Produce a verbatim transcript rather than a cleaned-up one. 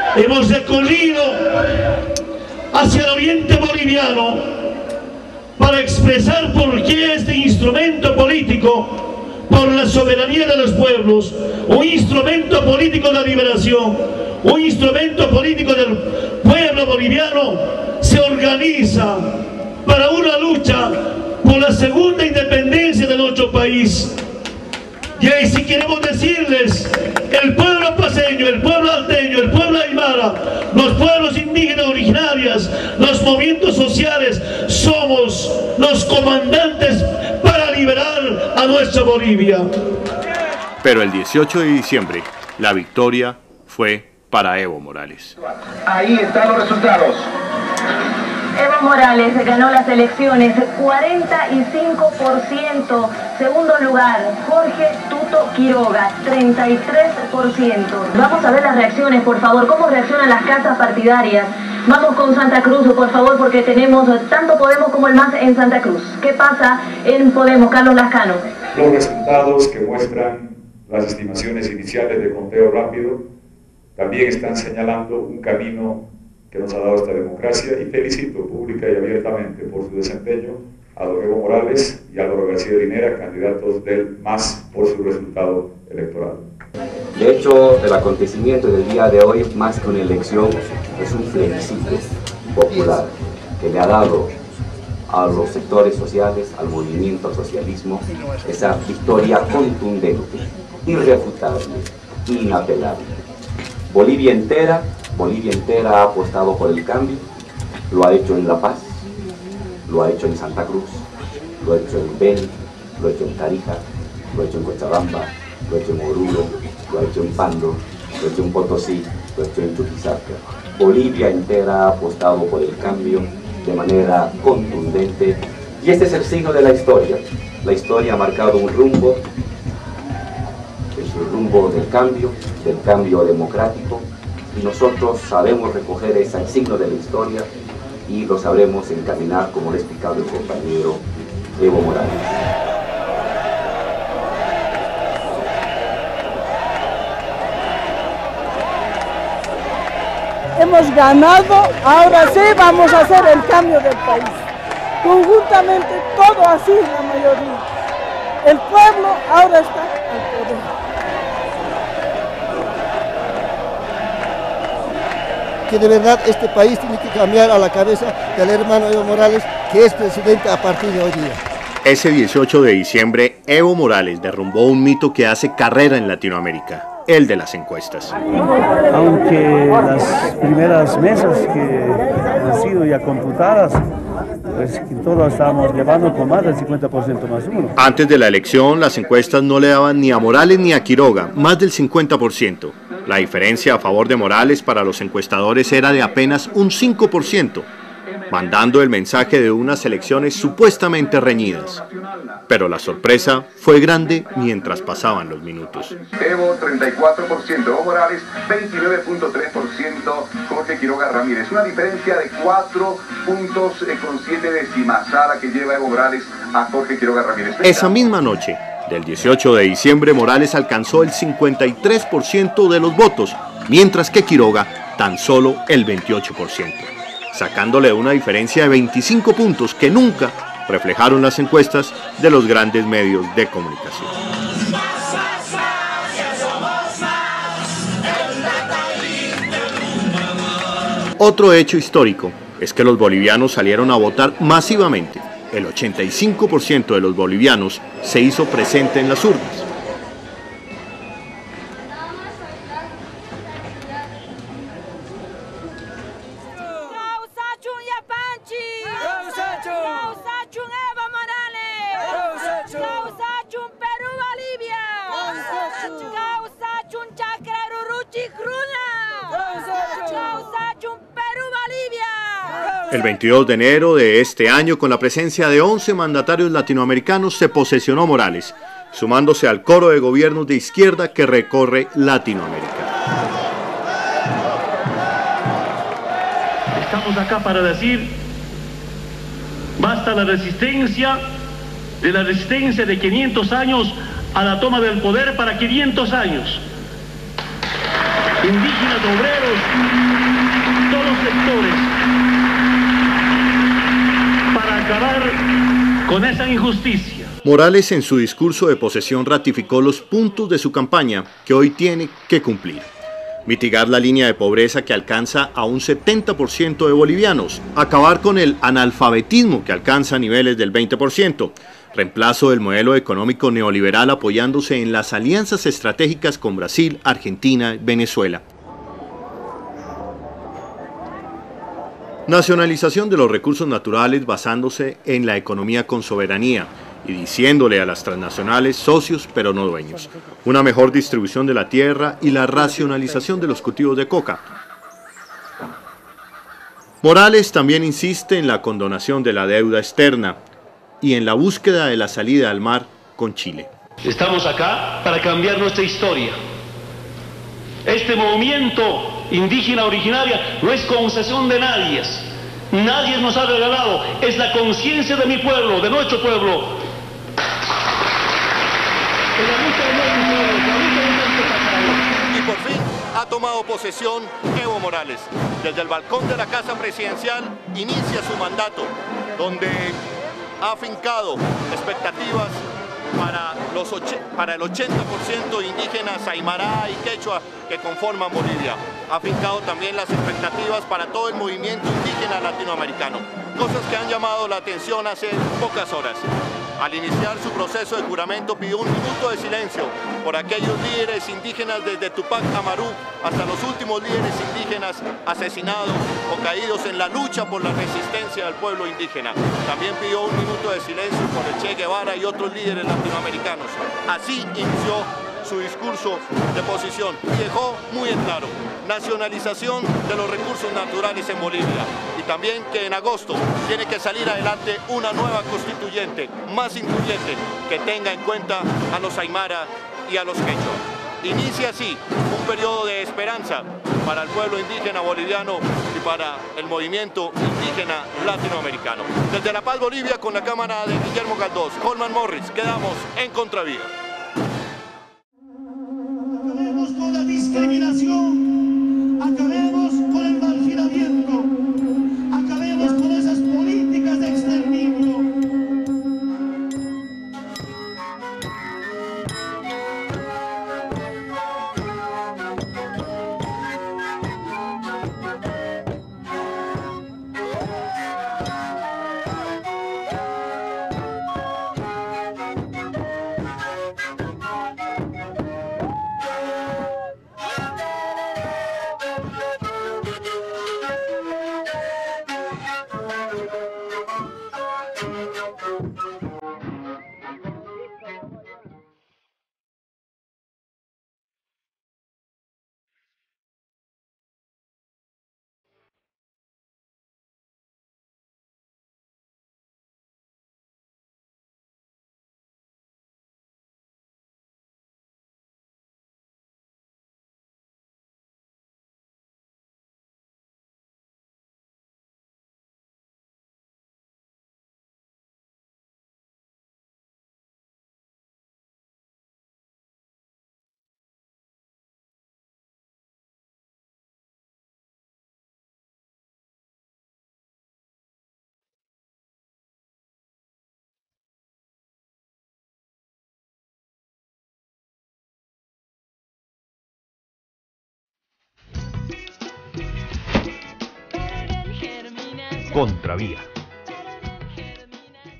Hemos recorrido hacia el oriente boliviano para expresar por qué este instrumento político por la soberanía de los pueblos, un instrumento político de liberación, un instrumento político del pueblo boliviano, se organiza para una lucha por la segunda independencia de nuestro país. Y ahí si queremos decirles, el pueblo paceño, el pueblo alteño, el pueblo aymara, los pueblos indígenas originarios, los movimientos sociales, somos los comandantes para liberar a nuestra Bolivia. Pero el dieciocho de diciembre, la victoria fue para Evo Morales. Ahí están los resultados. Evo Morales ganó las elecciones, cuarenta y cinco por ciento. Segundo lugar, Jorge Tuto Quiroga, treinta y tres por ciento. Vamos a ver las reacciones, por favor. ¿Cómo reaccionan las casas partidarias? Vamos con Santa Cruz, por favor, porque tenemos tanto Podemos como el M A S en Santa Cruz. ¿Qué pasa en Podemos, Carlos Lascano? Los resultados que muestran las estimaciones iniciales de conteo rápido también están señalando un camino que nos ha dado esta democracia, y felicito pública y abiertamente por su desempeño a don Evo Morales y a Álvaro García Linera, candidatos del M A S, por su resultado electoral. De hecho, el acontecimiento del día de hoy, más que una elección, es un plebiscito popular que le ha dado a los sectores sociales, al movimiento, al socialismo, esa victoria contundente, irrefutable, inapelable. Bolivia entera Bolivia entera ha apostado por el cambio, lo ha hecho en La Paz, lo ha hecho en Santa Cruz, lo ha hecho en Beni, lo ha hecho en Tarija, lo ha hecho en Cochabamba, lo ha hecho en Oruro, lo ha hecho en Pando, lo ha hecho en Potosí, lo ha hecho en Chuquisaca. Bolivia entera ha apostado por el cambio de manera contundente, y este es el signo de la historia. La historia ha marcado un rumbo, es el rumbo del cambio, del cambio democrático, y nosotros sabemos recoger ese signo de la historia y lo sabremos encaminar, como le ha explicado el compañero Evo Morales. Hemos ganado, ahora sí vamos a hacer el cambio del país. Conjuntamente todo así, la mayoría. El pueblo ahora está al poder. Que de verdad este país tiene que cambiar a la cabeza del hermano Evo Morales, que es presidente a partir de hoy día. Ese dieciocho de diciembre, Evo Morales derrumbó un mito que hace carrera en Latinoamérica, el de las encuestas. Aunque las primeras mesas que han sido ya computadas, pues que todos estábamos llevando con más del cincuenta por ciento más uno. Antes de la elección, las encuestas no le daban ni a Morales ni a Quiroga más del cincuenta por ciento. La diferencia a favor de Morales para los encuestadores era de apenas un cinco por ciento, mandando el mensaje de unas elecciones supuestamente reñidas. Pero la sorpresa fue grande mientras pasaban los minutos. Evo treinta y cuatro por ciento, Evo Morales veintinueve punto tres por ciento, Jorge Quiroga Ramírez. Una diferencia de cuatro puntos con siete décimas a la que lleva Evo Morales a Jorge Quiroga Ramírez. Esa misma noche del dieciocho de diciembre, Morales alcanzó el cincuenta y tres por ciento de los votos, mientras que Quiroga tan solo el veintiocho por ciento, sacándole una diferencia de veinticinco puntos que nunca reflejaron las encuestas de los grandes medios de comunicación. Otro hecho histórico es que los bolivianos salieron a votar masivamente. El ochenta y cinco por ciento de los bolivianos se hizo presente en las urnas. El veintidós de enero de este año, con la presencia de once mandatarios latinoamericanos, se posesionó Morales, sumándose al coro de gobiernos de izquierda que recorre Latinoamérica. Estamos acá para decir, basta la resistencia, de la resistencia de quinientos años a la toma del poder para quinientos años. indígenas, obreros, todos los sectores, para acabar con esa injusticia. Morales en su discurso de posesión ratificó los puntos de su campaña que hoy tiene que cumplir. Mitigar la línea de pobreza que alcanza a un setenta por ciento de bolivianos, acabar con el analfabetismo que alcanza niveles del veinte por ciento, reemplazo del modelo económico neoliberal apoyándose en las alianzas estratégicas con Brasil, Argentina y Venezuela. Nacionalización de los recursos naturales basándose en la economía con soberanía y diciéndole a las transnacionales socios pero no dueños. Una mejor distribución de la tierra y la racionalización de los cultivos de coca. Morales también insiste en la condonación de la deuda externa y en la búsqueda de la salida al mar con Chile. Estamos acá para cambiar nuestra historia. Este movimiento indígena originaria no es concesión de nadie. Nadie nos ha regalado. Es la conciencia de mi pueblo, de nuestro pueblo. Y por fin ha tomado posesión Evo Morales. Desde el balcón de la Casa Presidencial inicia su mandato, donde ha afincado expectativas para, los para el ochenta por ciento indígenas aymara y quechua que conforman Bolivia. Ha afincado también las expectativas para todo el movimiento indígena latinoamericano, cosas que han llamado la atención hace pocas horas. Al iniciar su proceso de juramento pidió un minuto de silencio por aquellos líderes indígenas desde Tupac Amaru hasta los últimos líderes indígenas asesinados o caídos en la lucha por la resistencia del pueblo indígena. También pidió un minuto de silencio por el Che Guevara y otros líderes latinoamericanos. Así inició su discurso de posición y dejó muy en claro: nacionalización de los recursos naturales en Bolivia, y también que en agosto tiene que salir adelante una nueva constituyente, más incluyente, que tenga en cuenta a los aymara y a los quechua. Inicia así un periodo de esperanza para el pueblo indígena boliviano y para el movimiento indígena latinoamericano. Desde La Paz, Bolivia, con la cámara de Guillermo Galdós, Holman Morris, quedamos en Contravía. Acabemos con la discriminación, acabemos con el marginamiento, acabemos con esas políticas de exterminio. Contravía.